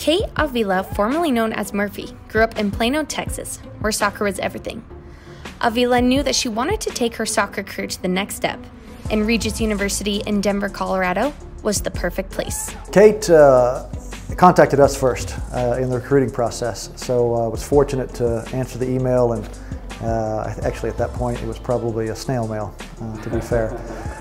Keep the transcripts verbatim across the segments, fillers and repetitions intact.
Kate Avila, formerly known as Murphy, grew up in Plano, Texas, where soccer was everything. Avila knew that she wanted to take her soccer career to the next step, and Regis University in Denver, Colorado was the perfect place. Kate uh, contacted us first uh, in the recruiting process, so I uh, was fortunate to answer the email, and uh, actually at that point it was probably a snail mail, uh, to be fair.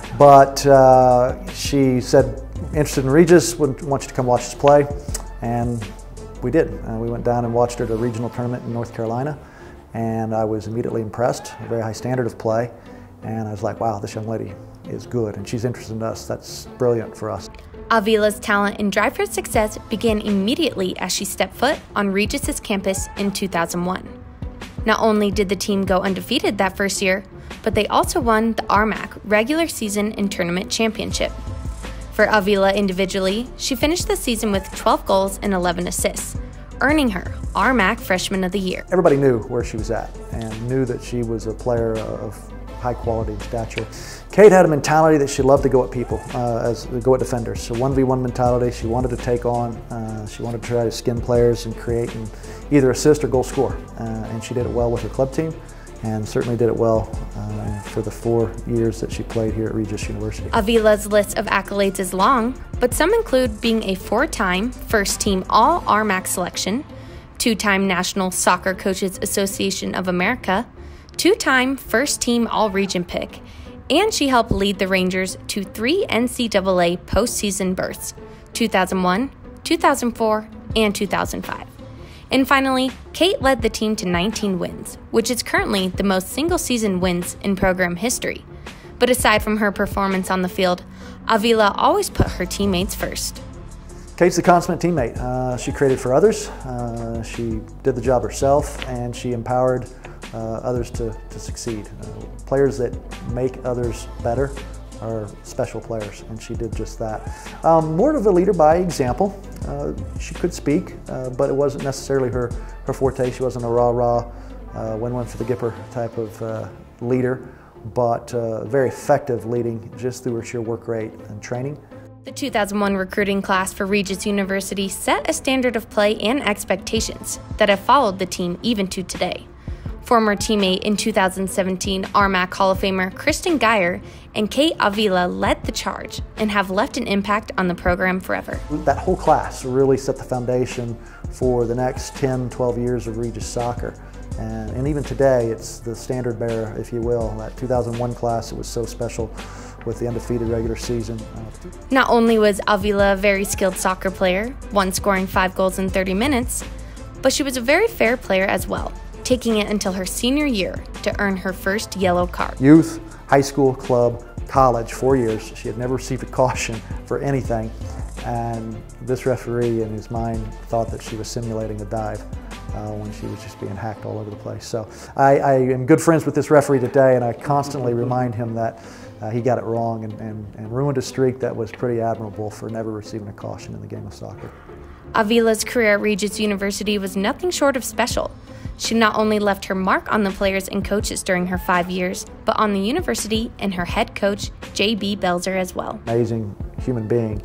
But uh, she said, interested in Regis, would want you to come watch us play, and we did. Uh, we went down and watched her at a regional tournament in North Carolina, and I was immediately impressed, a very high standard of play, and I was like, wow, this young lady is good, and she's interested in us. That's brilliant for us. Avila's talent and drive for success began immediately as she stepped foot on Regis's campus in two thousand one. Not only did the team go undefeated that first year, but they also won the R M A C regular season and tournament championship. For Avila individually, she finished the season with twelve goals and eleven assists, earning her R M A C Freshman of the Year. Everybody knew where she was at and knew that she was a player of high quality and stature. Kate had a mentality that she loved to go at people, uh, as go at defenders. So one v one mentality, she wanted to take on, uh, she wanted to try to skin players and create and either assist or goal score. Uh, and she did it well with her club team, and certainly did it well uh, for the four years that she played here at Regis University. Avila's list of accolades is long, but some include being a four-time first-team All R M A C selection, two-time National Soccer Coaches Association of America, two-time first-team All-Region pick, and she helped lead the Rangers to three N C double A postseason berths, two thousand one, two thousand four, and two thousand five. And finally, Kate led the team to nineteen wins, which is currently the most single-season wins in program history. But aside from her performance on the field, Avila always put her teammates first. Kate's the consummate teammate. Uh, she created for others, uh, she did the job herself, and she empowered uh, others to, to succeed. Uh, players that make others better are special players, and she did just that. Um, more of a leader by example. Uh, she could speak, uh, but it wasn't necessarily her, her forte. She wasn't a rah-rah, uh, win-win for the Gipper type of uh, leader, but uh, very effective leading just through her sheer work rate and training. The two thousand one recruiting class for Regis University set a standard of play and expectations that have followed the team even to today. Former teammate in two thousand seventeen R M A C Hall of Famer Kristen Geyer and Kate Avila led the charge and have left an impact on the program forever. That whole class really set the foundation for the next ten, twelve years of Regis soccer. And, and even today, it's the standard bearer, if you will. That two thousand one class, it was so special with the undefeated regular season. Not only was Avila a very skilled soccer player, once scoring five goals in thirty minutes, but she was a very fair player as well, taking it until her senior year to earn her first yellow card. Youth, high school, club, college, four years. She had never received a caution for anything. And this referee in his mind thought that she was simulating a dive uh, when she was just being hacked all over the place. So I, I am good friends with this referee today, and I constantly remind him that uh, he got it wrong and, and, and ruined a streak that was pretty admirable for never receiving a caution in the game of soccer. Avila's career at Regis University was nothing short of special. She not only left her mark on the players and coaches during her five years, but on the university and her head coach, J B Belzer, as well. Amazing human being,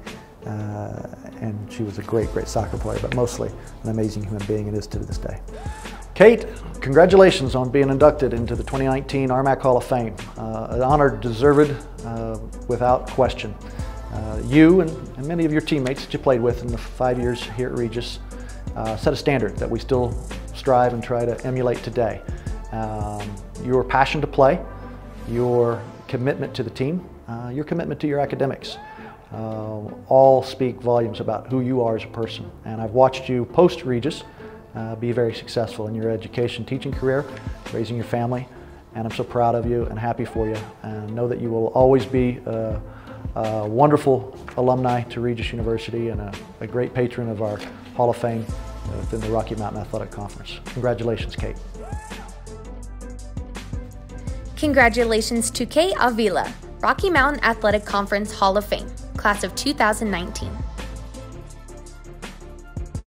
uh, and she was a great, great soccer player, but mostly an amazing human being, and is to this day. Kate, congratulations on being inducted into the twenty nineteen R M A C Hall of Fame. Uh, an honor deserved uh, without question. Uh, you and, and many of your teammates that you played with in the five years here at Regis uh, set a standard that we still strive and try to emulate today. Um, your passion to play, your commitment to the team, uh, your commitment to your academics, uh, all speak volumes about who you are as a person. And I've watched you post-Regis uh, be very successful in your education teaching career, raising your family, and I'm so proud of you and happy for you, and know that you will always be uh, a wonderful alumni to Regis University and a, a great patron of our Hall of Fame within the Rocky Mountain Athletic Conference. Congratulations, Kate. Congratulations to Kate Avila, Rocky Mountain Athletic Conference Hall of Fame, class of two thousand nineteen.